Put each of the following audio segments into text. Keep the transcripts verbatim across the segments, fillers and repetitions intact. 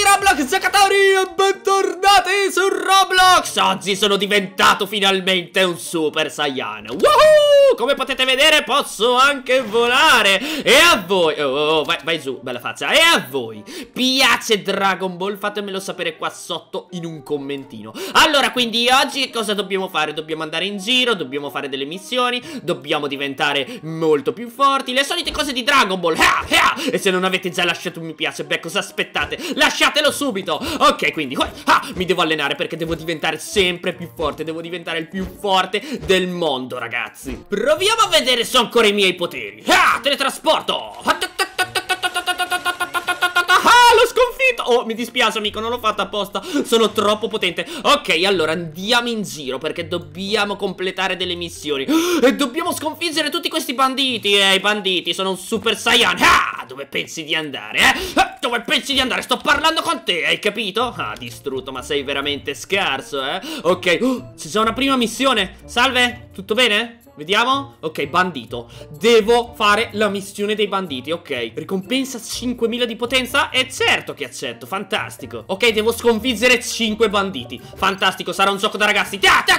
Roblox giocatori e bentornati su Roblox. Oggi sono diventato finalmente un Super Saiyan. Woohoo! Come potete vedere posso anche volare. E a voi, oh, oh, oh, vai, vai giù, bella faccia. E a voi piace Dragon Ball? Fatemelo sapere qua sotto in un commentino. Allora, quindi oggi cosa dobbiamo fare? Dobbiamo andare in giro, dobbiamo fare delle missioni, dobbiamo diventare molto più forti, le solite cose di Dragon Ball. Ah, ah! E se non avete già lasciato un mi piace, beh, cosa aspettate? Lasciatelo subito. Ok, quindi ah, mi devo allenare perché devo diventare sempre più forte. Devo diventare il più forte del mondo, ragazzi. Proviamo a vedere se ho ancora i miei poteri. Ah, teletrasporto. Ah, l'ho sconfitto. Oh, mi dispiace, amico, non l'ho fatto apposta. Sono troppo potente. Ok, allora andiamo in giro perché dobbiamo completare delle missioni. E dobbiamo sconfiggere tutti questi banditi. Eh, i banditi sono un Super Saiyan. Ah, dove pensi di andare, eh? Ah, dove pensi di andare? Sto parlando con te, hai capito? Ah, distrutto, ma sei veramente scarso, eh? Ok, oh, c'è già una prima missione. Salve, tutto bene? Vediamo. Ok, bandito. Devo fare la missione dei banditi. Ok, ricompensa cinquemila di potenza. E certo che accetto, fantastico. Ok, devo sconfiggere cinque banditi. Fantastico, sarà un gioco da ragazzi.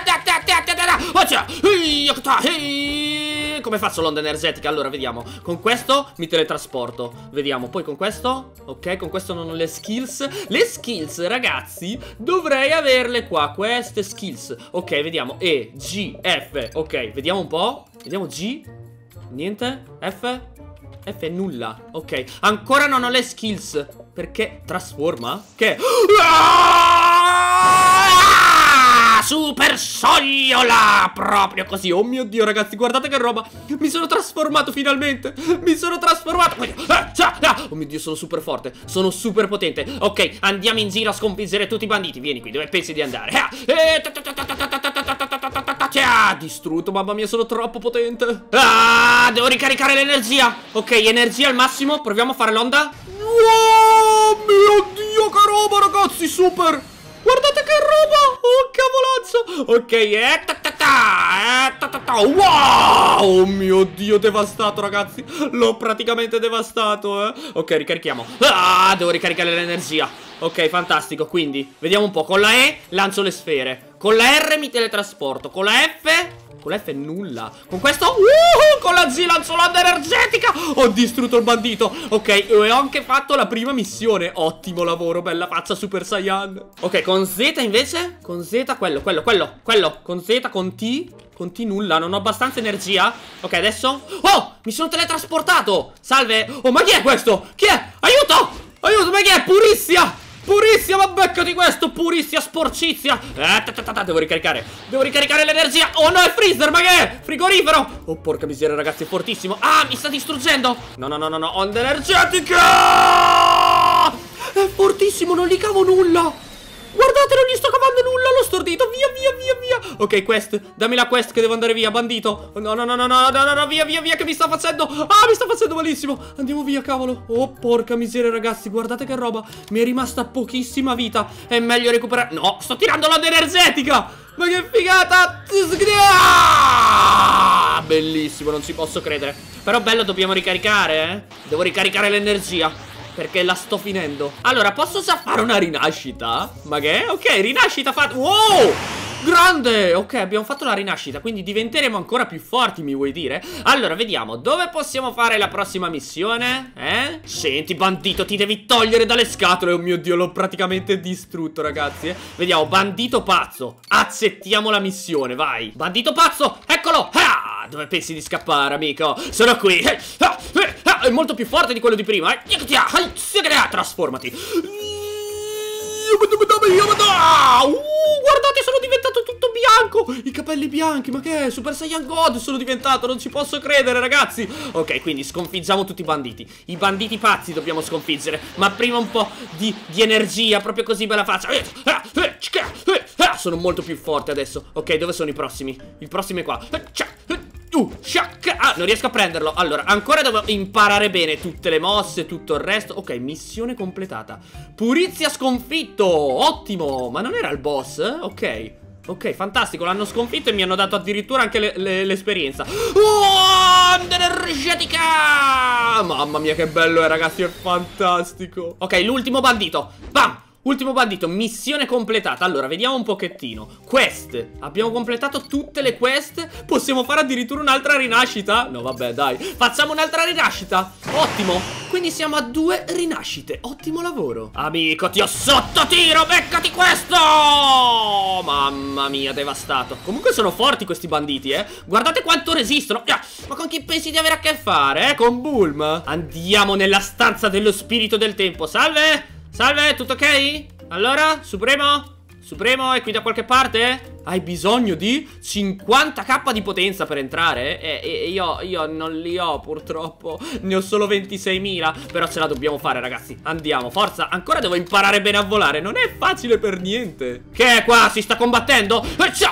Come faccio l'onda energetica? Allora, vediamo. Con questo mi teletrasporto. Vediamo, poi con questo. Ok, con questo non ho le skills. Le skills, ragazzi, dovrei averle qua. Queste skills. Ok, vediamo. E, G, F. Ok, vediamo un po'. Vediamo G. Niente. F. F è nulla. Ok, ancora non ho le skills. Perché trasforma? Che? Super sogliola! Proprio così. Oh mio Dio, ragazzi, guardate che roba. Mi sono trasformato finalmente. Mi sono trasformato. Oh mio Dio, sono super forte. Sono super potente. Ok, andiamo in giro a sconfiggere tutti i banditi. Vieni qui, dove pensi di andare? Ah, distrutto, mamma mia, sono troppo potente. Ah, devo ricaricare l'energia. Ok, energia al massimo. Proviamo a fare l'onda. Oh mio Dio, che roba, ragazzi, super. Guardate che roba. Oh, cavolazzo. Ok, eh, ta ta ta, eh, ta ta ta. Wow. Oh mio Dio, devastato, ragazzi. L'ho praticamente devastato, eh. Ok, ricarichiamo. Ah, devo ricaricare l'energia. Ok, fantastico, quindi vediamo un po'. Con la E lancio le sfere. Con la R mi teletrasporto. Con la F... Con la F nulla. Con questo... Uh, con la G lancio l'onda energetica. Ho distrutto il bandito. Ok, e ho anche fatto la prima missione. Ottimo lavoro, bella faccia Super Saiyan. Ok, con Z invece. Con Z, quello, quello, quello, quello. Con Z, con T. Con T nulla, non ho abbastanza energia. Ok, adesso... Oh, mi sono teletrasportato. Salve. Oh, ma chi è questo? Chi è? Aiuto, aiuto, ma chi è? Purissia. Purissia, ma beccati questo, purissia, sporcizia. eh, ta ta ta, Devo ricaricare, devo ricaricare l'energia. Oh no, è freezer, ma che è? Frigorifero. Oh, porca miseria, ragazzi, è fortissimo. Ah, mi sta distruggendo. No, no, no, no, no, onda energetica. È fortissimo, non gli cavo nulla. Guardate, non gli sto cavando nulla, l'ho stordito. Via, via, via, via. Ok, quest, dammi la quest che devo andare via, bandito. No, no, no, no, no, no, no, no, via, via, via, che mi sta facendo. Ah, mi sta facendo malissimo. Andiamo via, cavolo. Oh, porca miseria, ragazzi, guardate che roba. Mi è rimasta pochissima vita. È meglio recuperare. No, sto tirando l'onda energetica. Ma che figata. Ah, bellissimo, non ci posso credere. Però bello, dobbiamo ricaricare, eh. Devo ricaricare l'energia perché la sto finendo. Allora, posso già fare una rinascita? Ma che? Ok, rinascita fatta. Wow! Grande! Ok, abbiamo fatto la rinascita, quindi diventeremo ancora più forti, mi vuoi dire? Allora, vediamo, dove possiamo fare la prossima missione? Eh? Senti, bandito, ti devi togliere dalle scatole. Oh mio Dio, l'ho praticamente distrutto, ragazzi, eh? Vediamo, bandito pazzo. Accettiamo la missione, vai. Bandito pazzo, eccolo! Ah, dove pensi di scappare, amico? Sono qui. È molto più forte di quello di prima, eh? Trasformati. Uh, guardate, sono diventato tutto bianco. I capelli bianchi, ma che è? Super Saiyan God sono diventato, non ci posso credere, ragazzi. Ok, quindi sconfiggiamo tutti i banditi. I banditi pazzi dobbiamo sconfiggere. Ma prima un po' di, di energia, proprio così bella faccia. Sono molto più forte adesso. Ok, dove sono i prossimi? Il prossimo è qua. Uh, ah, non riesco a prenderlo. Allora, ancora devo imparare bene tutte le mosse, tutto il resto. Ok, missione completata. Purizia sconfitto. Ottimo. Ma non era il boss? Ok. Ok, fantastico, l'hanno sconfitto e mi hanno dato addirittura anche l'esperienza. Oh, energetica! Mamma mia che bello è ragazzi, è fantastico. Ok, l'ultimo bandito. Bam! Ultimo bandito, missione completata. Allora, vediamo un pochettino. Quest, abbiamo completato tutte le quest. Possiamo fare addirittura un'altra rinascita? No, vabbè, dai, facciamo un'altra rinascita. Ottimo, quindi siamo a due rinascite. Ottimo lavoro. Amico, ti ho sotto tiro, beccati questo. Mamma mia, devastato. Comunque sono forti questi banditi, eh. Guardate quanto resistono. Ma con chi pensi di avere a che fare, eh? Con Bulma? Andiamo nella stanza dello spirito del tempo. Salve! Salve, tutto ok? Allora, Supremo? Supremo è qui da qualche parte? Hai bisogno di cinquanta k di potenza per entrare? E, e io, io non li ho purtroppo. Ne ho solo ventiseimila. Però ce la dobbiamo fare ragazzi. Andiamo, forza. Ancora devo imparare bene a volare. Non è facile per niente. Che è qua? Si sta combattendo?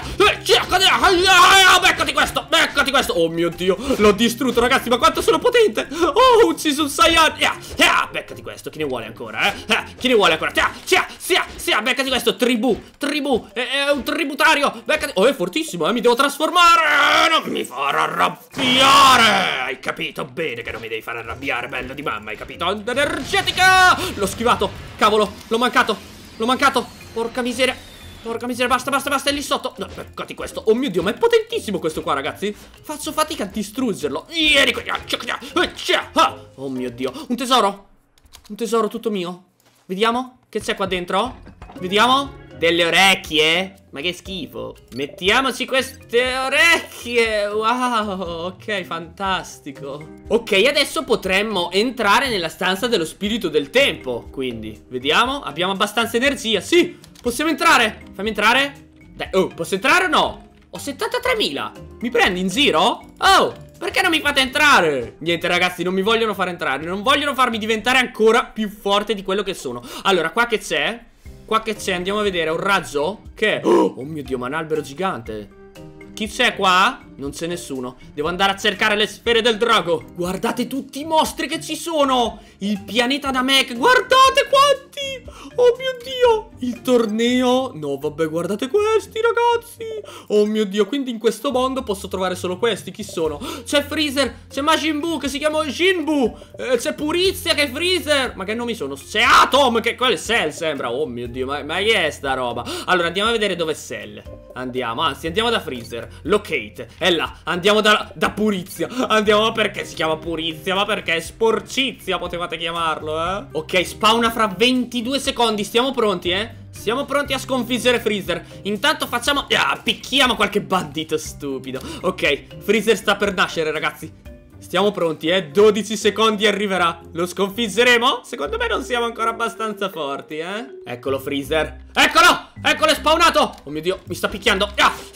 Beccati questo, beccati questo. Oh mio Dio, l'ho distrutto ragazzi. Ma quanto sono potente. Oh, ho ucciso un Saiyan. Beccati questo, chi ne vuole ancora, eh? Chi ne vuole ancora? Sia, sia, sia, beccati questo. Tribù, tribù, è un tributario. Beccati. Oh, è fortissimo, eh, mi devo trasformare. Non mi farà arrabbiare. Hai capito bene che non mi devi fare arrabbiare, bello di mamma, hai capito? Onda energetica. L'ho schivato, cavolo, l'ho mancato. L'ho mancato, porca miseria. Porca miseria, basta, basta, basta, è lì sotto. No, beccati questo. Oh mio Dio, ma è potentissimo questo qua, ragazzi. Faccio fatica a distruggerlo. Vieni qui. Oh mio Dio, un tesoro. Un tesoro tutto mio. Vediamo, che c'è qua dentro? Vediamo. Delle orecchie? Ma che schifo. Mettiamoci queste orecchie. Wow, ok, fantastico. Ok, adesso potremmo entrare nella stanza dello spirito del tempo. Quindi, vediamo, abbiamo abbastanza energia. Sì, possiamo entrare. Fammi entrare. Dai, oh, posso entrare o no? Ho settantatremila. Mi prendi in giro? Oh, perché non mi fate entrare? Niente ragazzi, non mi vogliono far entrare. Non vogliono farmi diventare ancora più forte di quello che sono. Allora, qua che c'è? Qua che c'è? Andiamo a vedere, un raggio? Che? Oh, oh mio Dio, ma è un albero gigante. Chi c'è qua? Non c'è nessuno. Devo andare a cercare le sfere del drago. Guardate tutti i mostri che ci sono. Il pianeta Namek. Guardate quanti. Oh mio Dio. Il torneo. No vabbè, guardate questi ragazzi. Oh mio Dio, quindi in questo mondo posso trovare solo questi. Chi sono? C'è Freezer. C'è Majin Buu che si chiama Jinbu. eh, C'è Purizia che è Freezer. Ma che nomi sono? C'è Atom che quello è Cell sembra. Oh mio Dio, ma, ma che è sta roba? Allora andiamo a vedere dove è Cell. Andiamo, anzi andiamo da Freezer. Locate, è là, andiamo da, da Purizia. Andiamo, ma perché si chiama Purizia? Ma perché Sporcizia potevate chiamarlo, eh? Ok, spawna fra ventidue secondi, stiamo pronti, eh? Siamo pronti a sconfiggere Freezer. Intanto facciamo, ah, picchiamo qualche bandito stupido. Ok, Freezer sta per nascere ragazzi. Stiamo pronti, eh? dodici secondi arriverà. Lo sconfiggeremo? Secondo me non siamo ancora abbastanza forti, eh? Eccolo Freezer. Eccolo! Eccolo, è spawnato! Oh mio Dio, mi sta picchiando.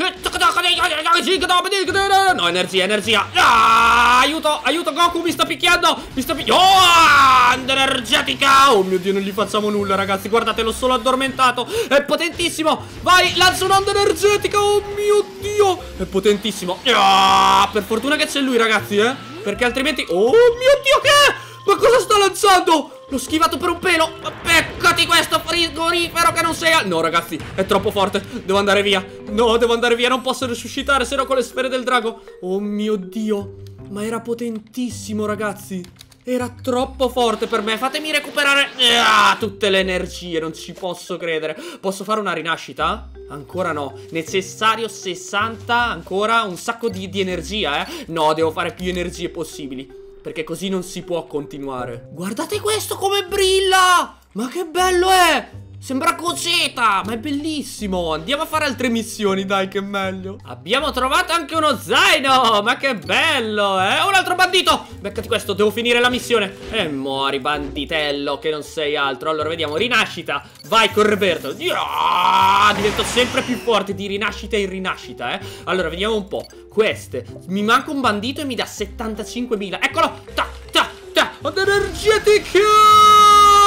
No, energia, energia. Ah, aiuto, aiuto Goku, mi sta picchiando. Mi sta picchiando. Oh, energetica. Oh mio Dio, non gli facciamo nulla ragazzi. Guardate, l'ho solo addormentato. È potentissimo. Vai, lancio un'onda energetica. Oh mio Dio, è potentissimo. Ah, per fortuna che c'è lui ragazzi, eh? Perché altrimenti... Oh mio Dio, che è? Ma cosa sta lanciando? L'ho schivato per un pelo. Beccati questo frigorifero che non sei... No ragazzi, è troppo forte. Devo andare via. No, devo andare via, non posso resuscitare, se no con le sfere del drago. Oh mio Dio. Ma era potentissimo ragazzi. Era troppo forte per me. Fatemi recuperare ah, tutte le energie. Non ci posso credere. Posso fare una rinascita? Ancora no. Necessario sessanta. Ancora un sacco di, di energia, eh. No, devo fare più energie possibili, perché così non si può continuare. Guardate questo come brilla. Ma che bello è. Sembra Gogeta, ma è bellissimo. Andiamo a fare altre missioni, dai, che è meglio. Abbiamo trovato anche uno zaino. Ma che bello, eh. Un altro bandito. Beccati questo, devo finire la missione. E muori, banditello, che non sei altro. Allora, vediamo, rinascita. Vai, Corberto. Ah, divento sempre più forte di rinascita in rinascita, eh. Allora, vediamo un po'. Queste. Mi manca un bandito e mi dà settantacinquemila. Eccolo. Ta, ta, ta. Energetica.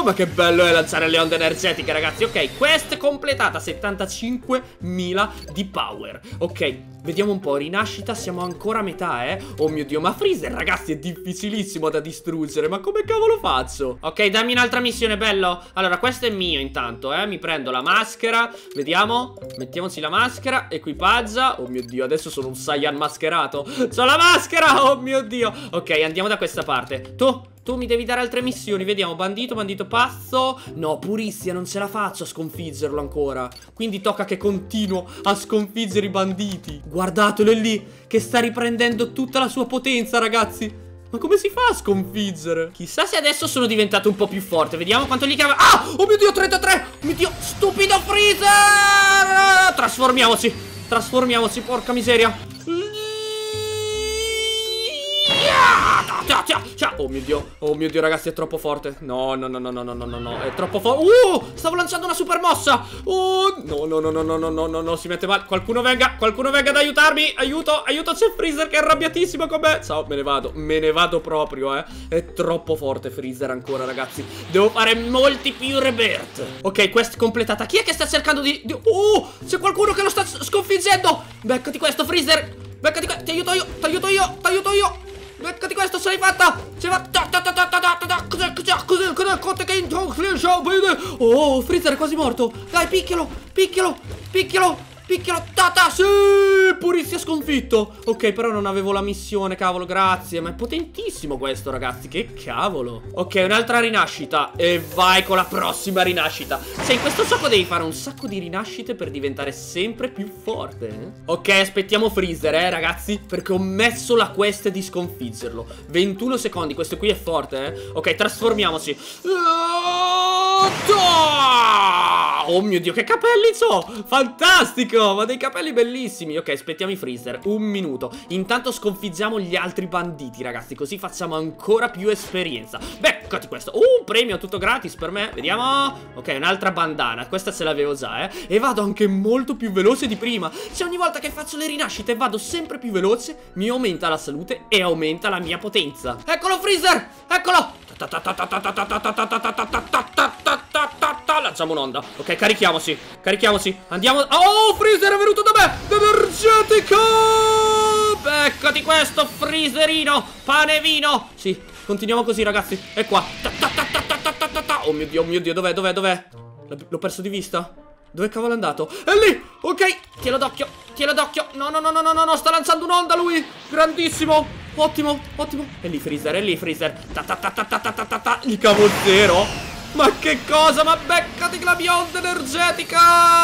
ma che bello è lanciare le onde energetiche, ragazzi. Ok, quest completata, settantacinquemila di power. Ok, vediamo un po', rinascita, siamo ancora a metà, eh. Oh mio Dio, ma Freezer, ragazzi, è difficilissimo da distruggere. Ma come cavolo faccio? Ok, dammi un'altra missione, bello. Allora, questo è mio intanto, eh. Mi prendo la maschera, vediamo. Mettiamoci la maschera, equipaggia. Oh mio Dio, adesso sono un Saiyan mascherato. C'ho la maschera, oh mio Dio. Ok, andiamo da questa parte. Tu... Tu mi devi dare altre missioni, vediamo, bandito, bandito pazzo. No, Puristia, non ce la faccio a sconfiggerlo ancora. Quindi tocca che continuo a sconfiggere i banditi. Guardatelo, è lì, che sta riprendendo tutta la sua potenza, ragazzi. Ma come si fa a sconfiggere? Chissà se adesso sono diventato un po' più forte. Vediamo quanto gli cava. Ah, oh mio Dio, trentatré. Oh mio Dio, stupido Freezer. Trasformiamoci, trasformiamoci, porca miseria. Oh mio Dio, oh mio Dio, ragazzi, è troppo forte. No, no, no, no, no, no, no, no, è troppo forte. Uh, stavo lanciando una super mossa. Uh, no, no, no, no, no, no, no, no, no, si mette male. Qualcuno venga, qualcuno venga ad aiutarmi. Aiuto, aiuto, c'è Freezer che è arrabbiatissimo con me. Ciao, me ne vado, me ne vado proprio, eh. È troppo forte Freezer ancora, ragazzi. Devo fare molti più rebirth. Ok, quest completata. Chi è che sta cercando di... di... Uh, c'è qualcuno che lo sta sconfiggendo. Beccati questo, Freezer. Beccati questo, ti aiuto io, ti aiuto io, ti aiuto io. Beccati questo, ce l'hai fatta! Ce l'hai fatta! Cos'è? Cos'è? Cos'è? Cos'è? Oh, Freezer è quasi morto! Dai, picchialo! Picchialo! Picchialo! Picchialo! Tata! Sì! Puristia sconfitto! Ok, però non avevo la missione, cavolo, grazie. Ma è potentissimo questo, ragazzi. Che cavolo! Ok, un'altra rinascita. E vai con la prossima rinascita. Cioè, in questo gioco devi fare un sacco di rinascite per diventare sempre più forte, eh? Ok, aspettiamo Freezer, eh, ragazzi, perché ho messo la quest di sconfiggerlo. ventuno secondi, questo qui è forte, eh? Ok, trasformiamoci. Oh mio Dio, che capelli c'ho! Fantastico! Ma dei capelli bellissimi. Ok, aspettiamo i Freezer, un minuto. Intanto sconfiggiamo gli altri banditi, ragazzi, così facciamo ancora più esperienza. Beccati questo. Uh, un premio tutto gratis per me. Vediamo. Ok, un'altra bandana. Questa ce l'avevo già, eh. E vado anche molto più veloce di prima. Cioè, ogni volta che faccio le rinascite vado sempre più veloce, mi aumenta la salute e aumenta la mia potenza. Eccolo Freezer! Eccolo! Lanciamo un'onda. Ok, carichiamoci. Carichiamoci. Andiamo. Oh, Freezer è venuto da me. Energetico. Beccati questo, Freezerino. Pane e vino. Sì, continuiamo così, ragazzi. È qua. Oh mio Dio, oh mio Dio. Dov'è, dov'è, dov'è? L'ho perso di vista. Dove cavolo è andato? È lì. Ok, tielo d'occhio. Tielo d'occhio. No, no, no, no, no, no, no. Sta lanciando un'onda lui. Grandissimo. Ottimo, ottimo. È lì Freezer, è lì Freezer. Ta ta ta ta ta ta ta ta ta. Il cavo zero. Ma che cosa? Ma beccati la mia onda energetica.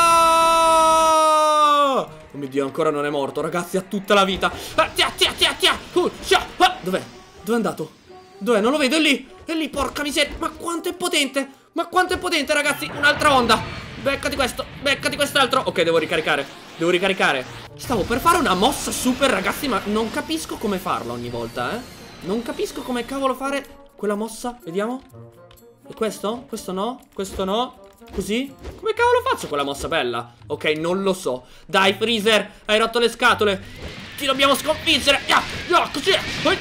Oh mio Dio, ancora non è morto, ragazzi, ha tutta la vita. Ah, tia, tia, tia, tia. Uh, ah, dov'è? Dov'è andato? Dov'è? Non lo vedo, è lì. È lì, porca miseria. Ma quanto è potente. Ma quanto è potente, ragazzi. Un'altra onda. Beccati questo, beccati quest'altro. Ok, devo ricaricare. Devo ricaricare. Stavo per fare una mossa super, ragazzi, ma non capisco come farla ogni volta, eh. Non capisco come cavolo fare quella mossa. Vediamo. E questo? Questo no? Questo no? Così? Come cavolo faccio quella mossa bella? Ok, non lo so. Dai, Freezer, hai rotto le scatole. Ti dobbiamo sconfiggere. Così.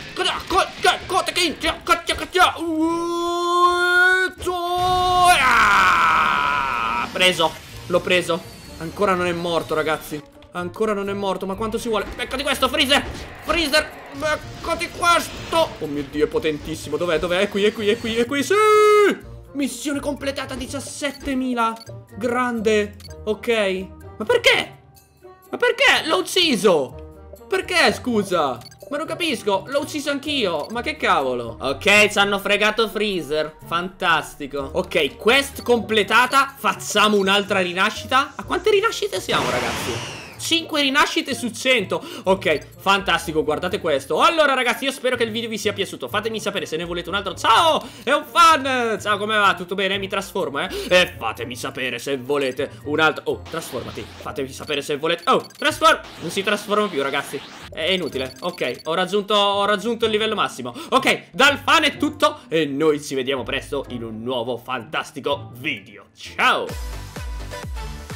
Preso. L'ho preso. Ancora non è morto, ragazzi. Ancora non è morto. Ma quanto si vuole? Beccati questo, Freezer. Freezer, beccati questo. Oh mio Dio, è potentissimo. Dov'è? Dov'è? È qui, è qui, è qui, è qui. Sì! Missione completata, diciassettemila. Grande. Ok. Ma perché? Ma perché? L'ho ucciso. Perché, scusa? Ma non capisco, l'ho ucciso anch'io. Ma che cavolo? Ok, ci hanno fregato Freezer. Fantastico. Ok, quest completata. Facciamo un'altra rinascita. A quante rinascite siamo, ragazzi? cinque rinascite su cento. Ok, fantastico, guardate questo. Allora, ragazzi, io spero che il video vi sia piaciuto. Fatemi sapere se ne volete un altro. Ciao, è un fan. Ciao, come va? Tutto bene? Mi trasformo, eh? E fatemi sapere se volete un altro. Oh, trasformati. Fatemi sapere se volete. Oh, trasform. Non si trasforma più, ragazzi. È inutile. Ok, ho raggiunto, ho raggiunto il livello massimo. Ok, dal fan è tutto. E noi ci vediamo presto in un nuovo fantastico video. Ciao.